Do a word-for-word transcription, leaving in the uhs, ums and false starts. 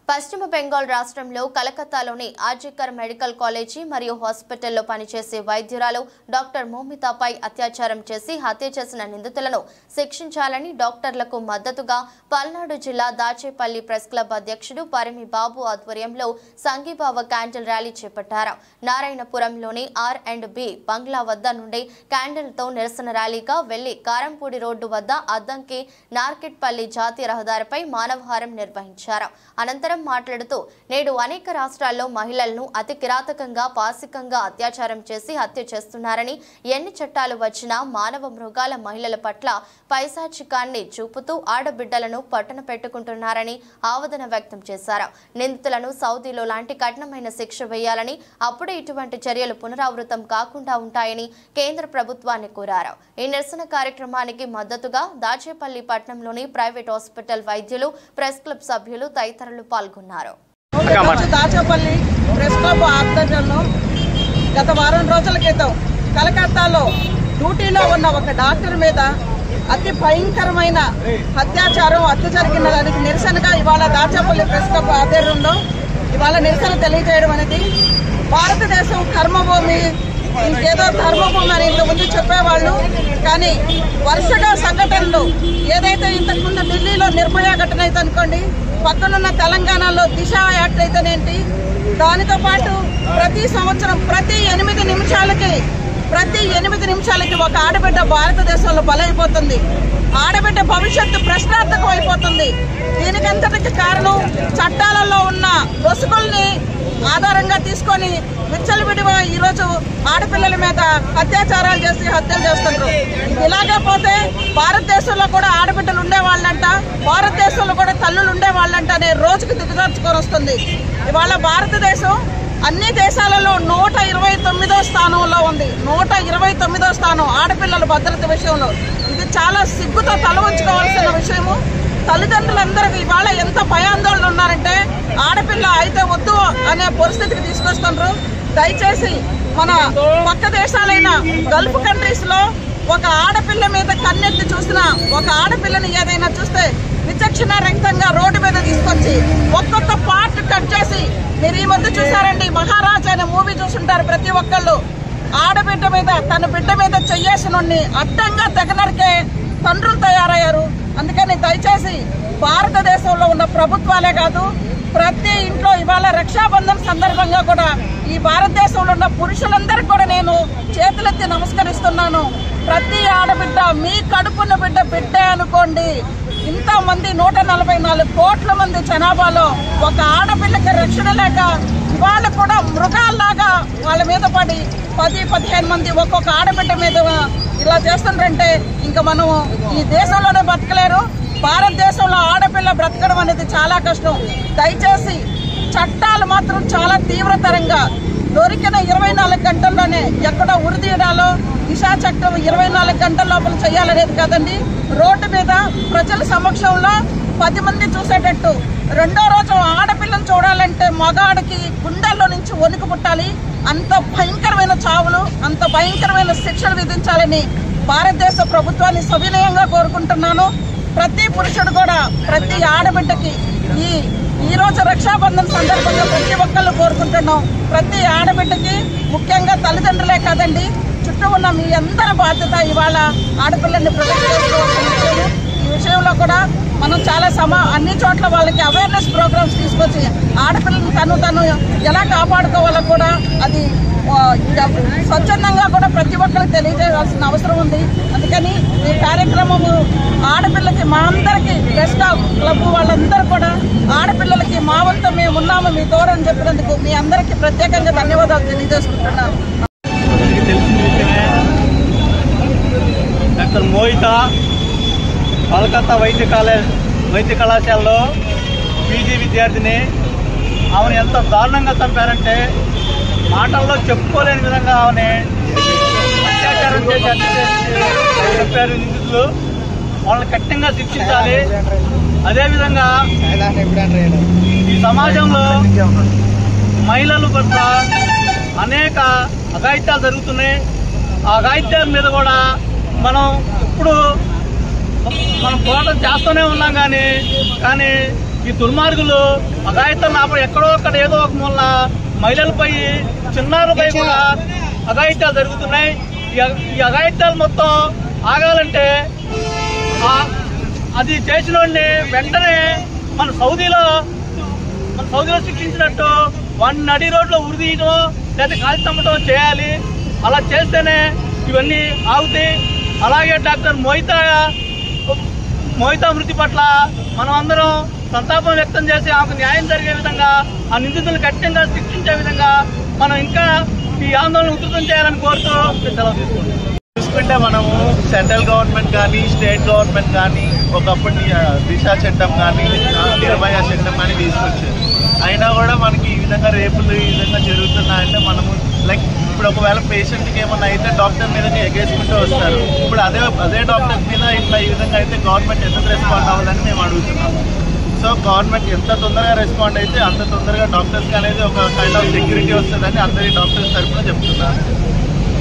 పశ్చిమ బెంగాల్ రాష్ట్రంలో కలకత్తాలోని RG Kar medical college మరియు హాస్పిటల్లో పనిచేసే వైద్యురాలు డాక్టర్ మోమితాపై అత్యాచారం చేసి హత్య చేసిన నిందితులను శిక్షించాలని డాక్టర్లకు మద్దతుగా పల్నాడు జిల్లా దాచేపల్లి ప్రెస్ క్లబ్ అధ్యక్షుడు పరిమి బాబు ఆధ్వర్యంలో సంఘీభావ క్యాండిల్ ర్యాలీ చేపట్టారు. నారాయణపురంలోని ఆర్ అండ్ బి బంగ్లా వద్ద నుండి క్యాండిల్తో నిరసన ర్యాలీగా వెళ్లి కారంపూడి రోడ్డు వద్ద అద్దంకి నార్కెట్పల్లి జాతీయ రహదారిపై మానవహారం నిర్వహించారు. అనంతరం మాట్లాడుతూ నేడు అనేక రాష్ట్రాల్లో మహిళలను అతి కిరాతకంగా పాశికంగా అత్యాచారం చేసి హత్య చేస్తున్నారని, ఎన్ని చట్టాలు వచ్చినా మానవ మృగాల మహిళల పట్ల పైశాచికాన్ని చూపుతూ ఆడబిడ్డలను పట్టన పెట్టుకుంటున్నారని ఆవేదన వ్యక్తం చేశారు. నిందితులను సౌదీలో లాంటి కఠినమైన శిక్ష వేయాలని, అప్పుడే ఇటువంటి చర్యలు పునరావృతం కాకుండా ఉంటాయని కేంద్ర ప్రభుత్వాన్ని కోరారు. ఈ నిరసన కార్యక్రమానికి మద్దతుగా దాచేపల్లి పట్టణంలోని ప్రైవేట్ హాస్పిటల్ వైద్యులు, ప్రెస్ క్లబ్ సభ్యులు తదితరులు పాల్గొన్నారు. దాచేపల్లి ప్రెస్ క్లబ్ ఆధ్వర్యంలో గత వారం రోజుల క్రితం కలకత్తాలో డ్యూటీలో ఉన్న ఒక డాక్టర్ మీద అతి భయంకరమైన అత్యాచారం హత్య జరిగిన దానికి నిరసనగా ఇవాళ దాచేపల్లి ప్రెస్ క్లబ్ ఆధ్వర్యంలో ఇవాళ నిరసన తెలియజేయడం అనేది, భారతదేశం కర్మభూమి, ఇంకేదో ధర్మభూమి అని ఇంతకుముందు చెప్పేవాళ్ళు, కానీ వరుసగా సంఘటనలు ఏదైతే ఇంతకుముందు ఢిల్లీలో నిర్భయ ఘటన అయితే అనుకోండి, పక్కనున్న తెలంగాణలో దిశ యాక్ట్ అయితేనేంటి, దానితో పాటు ప్రతి సంవత్సరం ప్రతి ఎనిమిది నిమిషాలకి ప్రతి ఎనిమిది నిమిషాలకి ఒక ఆడబిడ్డ భారతదేశంలో బలైపోతుంది. ఆడబిడ్డ భవిష్యత్తు ప్రశ్నార్థకం అయిపోతుంది. దీనికంతటికి కారణం చట్టాలలో ఉన్న లొసుగుల్ని ఆధారంగా తీసుకొని విచ్చలవిడిగా ఈరోజు ఆడపిల్లల మీద అత్యాచారాలు చేసి హత్యలు చేస్తున్నారు. ఇలాగే పోతే భారతదేశంలో కూడా ఆడబిడ్డలు ఉండేవాళ్ళంట, భారతదేశంలో కూడా తల్లులు ఉండేవాళ్ళంట అనే రోజుకి దిగజార్చుకొని వస్తుంది. ఇవాళ భారతదేశం అన్ని దేశాలలో నూట ఇరవై తొమ్మిదో స్థానంలో ఉంది. నూట ఇరవై తొమ్మిదో స్థానం ఆడపిల్లల భద్రత విషయంలో. ఇది చాలా సిగ్గుతో తల ఉంచుకోవాల్సిన విషయము. తల్లిదండ్రులందరికీ ఇవాళ ఎంత భయాందోళన ఉన్నారంటే, ఆడపిల్ల అయితే వద్దు అనే పరిస్థితికి తీసుకొస్తున్నారు. దయచేసి మన పక్క దేశాలైన గల్ఫ్ కంట్రీస్ లో ఒక ఆడపిల్ల మీద కన్నెత్తి చూసిన, ఒక ఆడపిల్లని ఏదైనా చూస్తే విచక్షణ రహితంగా రోడ్డు మీద తీసుకొచ్చి ఒక్కొక్క పార్ట్ కట్ చేసి, మీరు ఈ మధ్య చూసారండి మహారాజ్ అనే మూవీ చూసుంటారు ప్రతి ఒక్కళ్ళు, ఆడబిడ్డ మీద తన బిడ్డ మీద చెయ్యేసినోడిని అడ్డంగా తెగనరికే తండ్రులు తయారయ్యారు. అందుకని దయచేసి భారతదేశంలో ఉన్న ప్రభుత్వాలే కాదు, ప్రతి ఇంట్లో ఇవాళ రక్షాబంధన్ సందర్భంగా కూడా ఈ భారతదేశంలో ఉన్న పురుషులందరికీ కూడా నేను చేతులెత్తి నమస్కరిస్తున్నాను. ప్రతి ఆడబిడ్డ మీ కడుపున్న బిడ్డ బిడ్డే అనుకోండి. ఇంతమంది నూట నలభై నాలుగు కోట్ల మంది జనాభాలో ఒక ఆడపిల్లకి రక్షణ లేక ఇవాళ కూడా మృగాల్లాగా వాళ్ళ మీద పడి పది పదిహేను మంది ఒక్కొక్క ఆడబిడ్డ మీద ఇలా చేస్తుండ్రంటే ఇంకా మనం ఈ దేశంలోనే బతకలేరు. భారతదేశంలో ఆడపిల్ల బ్రతకడం అనేది చాలా కష్టం. దయచేసి చట్టాలు మాత్రం చాలా తీవ్రతరంగా దొరికిన ఇరవై నాలుగు గంటల్లోనే ఎక్కడ ఉరిదీయడాలో దిశా చట్టం ఇరవై నాలుగు గంటల లోపల చేయాలనేది కాదండి. రోడ్డు మీద ప్రజల సమక్షంలో పది మంది చూసేటట్టు రెండో రోజు ఆడపిల్లని చూడాలంటే మగాడికి గుండెల్లో నుంచి వణుకు పుట్టాలి. అంత భయంకరమైన చావులు, అంత భయంకరమైన శిక్షలు విధించాలని భారతదేశ ప్రభుత్వాన్ని సవినయంగా కోరుకుంటున్నాను. ప్రతి పురుషుడు కూడా ప్రతి ఆడబిడ్డకి ఈ ఈ రోజు రక్షాబంధన్ సందర్భంగా ప్రతి ఒక్కళ్ళు కోరుకుంటున్నాం. ప్రతి ఆడబిడ్డకి ముఖ్యంగా తల్లిదండ్రులే కాదండి, చుట్టూ ఉన్న మీ అందరి బాధ్యత ఇవాళ ఆడపిల్లల్ని ప్రొటెక్ట్ చేసుకోవాల్సిన విషయం. ఈ విషయంలో కూడా మనం చాలా సమా అన్ని చోట్ల వాళ్ళకి అవేర్నెస్ ప్రోగ్రామ్స్ తీసుకొచ్చి ఆడపిల్లల్ని తను తను ఎలా కాపాడుకోవాలో కూడా అది స్వచ్ఛందంగా కూడా ప్రతి ఒక్కరికి తెలియజేయాల్సిన అవసరం ఉంది. అందుకని ఈ కార్యక్రమము ఆడపిల్లకి మా అందరికీ ప్రెస్ క్లబ్ వాళ్ళందరూ కూడా ఆడపిల్లలకి మా వంతు మేము ఉన్నాము మీ తోరని చెప్పినందుకు మీ అందరికీ ప్రత్యేకంగా ధన్యవాదాలు తెలియజేసుకుంటున్నాను. డాక్టర్ మోయితా కలకత్తా వైద్య కాలేజ్ వైద్య కళాశాలలో పీజీ విద్యార్థిని. ఆమెను ఎంత దారుణంగా చంపారంటే మాటల్లో చెప్పుకోలేని విధంగా ఆమెని అత్యాచారం చేసి హత్య చేసి చెప్పారు నిందితులు. వాళ్ళని కఠినంగా శిక్షించాలి. అదేవిధంగా ఈ సమాజంలో మహిళల పట్ల అనేక అఘాయిత్యాలు జరుగుతున్నాయి. ఆ అఘాయిత్యాల మీద కూడా మనం ఇప్పుడు మనం పోరాటం చేస్తూనే ఉన్నాం. కానీ కానీ ఈ దుర్మార్గులు అఘాయిత్యాలు ఆపడం ఎక్కడో అక్కడ ఏదో ఒక మూలన మహిళలపై చిన్నారులపై కూడా అఘాయిత్యాలు జరుగుతున్నాయి. ఈ అఘాయిత్యాలు మొత్తం ఆగాలంటే అది చేసిన వాడిని వెంటనే మన సౌదీలో మన సౌదీలో శిక్షించినట్టు వాడిని నడి రోడ్లో ఉరిదీయడం లేదా కాల్చి చంపడం చేయాలి. అలా చేస్తేనే ఇవన్నీ ఆగుతాయి. అలాగే డాక్టర్ మోహితా మోహితా మృతి పట్ల మనం అందరం సంతాపం వ్యక్తం చేసి ఆమెకు న్యాయం జరిగే విధంగా ఆ నిందితులను కఠినంగా శిక్షించే విధంగా మనం ఇంకా ఈ ఆందోళన ఉధృతం చేయాలని కోరుతూ సెలవు తీసుకుంటాం. చూసుకుంటే మనము సెంట్రల్ గవర్నమెంట్ కానీ స్టేట్ గవర్నమెంట్ కానీ ఒకప్పటి దిశ చట్టం కానీ నిర్భయ చట్టం కానీ తీసుకొచ్చారు. అయినా కూడా మనకి ఈ విధంగా రేపులు ఈ విధంగా జరుగుతున్నాయంటే మనము లైక్ ఇప్పుడు ఒకవేళ పేషెంట్కి ఏమన్నా అయితే డాక్టర్ మీదకి ఎగేసుకుంటూ వస్తారు. ఇప్పుడు అదే అదే డాక్టర్ మీద ఇట్లా ఈ విధంగా అయితే గవర్నమెంట్ ఎందుకు రెస్పాండ్ అవ్వాలని మేము అడుగుతున్నాము. సో గవర్నమెంట్ ఎంత తొందరగా రెస్పాండ్ అయితే అంత తొందరగా డాక్టర్స్కి అనేది ఒక కైండ్ ఆఫ్ సెక్యూరిటీ వస్తుందని అందరి డాక్టర్స్ తరఫున చెప్తున్నారు.